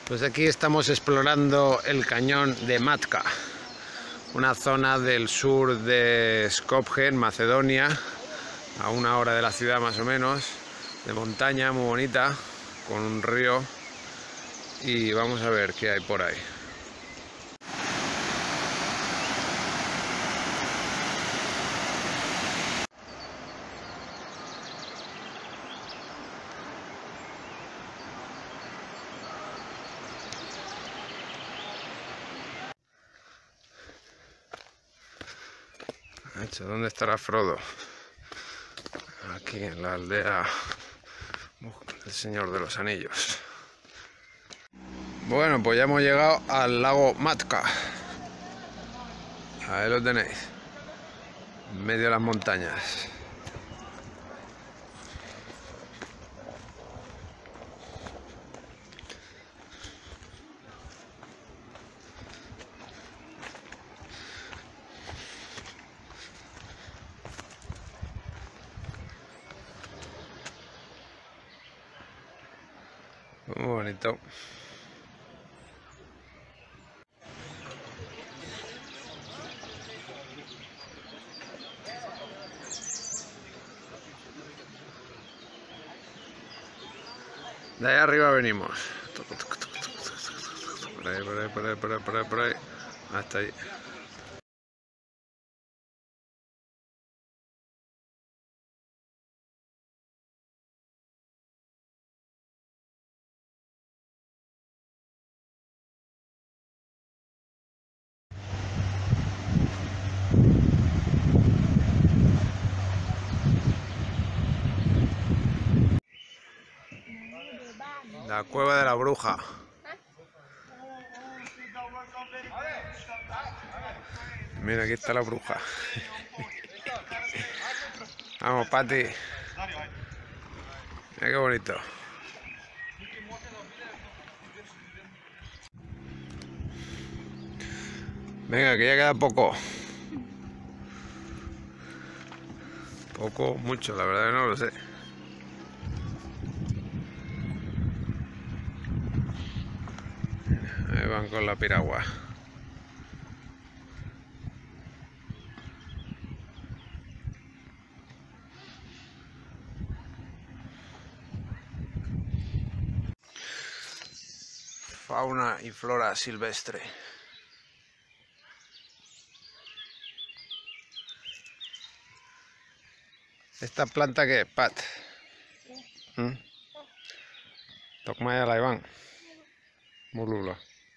Pues aquí estamos explorando el cañón de Matka, una zona del sur de Skopje, en Macedonia, a 1 hora de la ciudad más o menos, de montaña muy bonita, con un río, y vamos a ver qué hay por ahí. ¿Dónde estará Frodo? Aquí en la aldea del Señor de los Anillos. Bueno, pues ya hemos llegado al lago Matka. Ahí lo tenéis, en medio de las montañas. Muy bonito. De ahí arriba venimos. Por ahí. Hasta ahí. La cueva de la bruja. Mira, aquí está la bruja. Vamos, Pati. Mira qué bonito. Venga, que ya queda poco. Poco, mucho, la verdad que no lo sé. Ahí van con la piragua. Fauna y flora silvestre. ¿Esta planta qué es, Pat? Tocmaya la Iván. Mulula.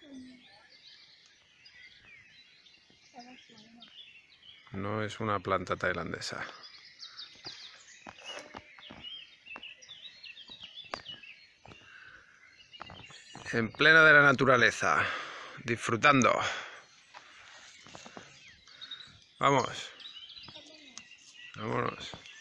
No es una planta tailandesa. En plena de la naturaleza, disfrutando. Vamos. Vámonos.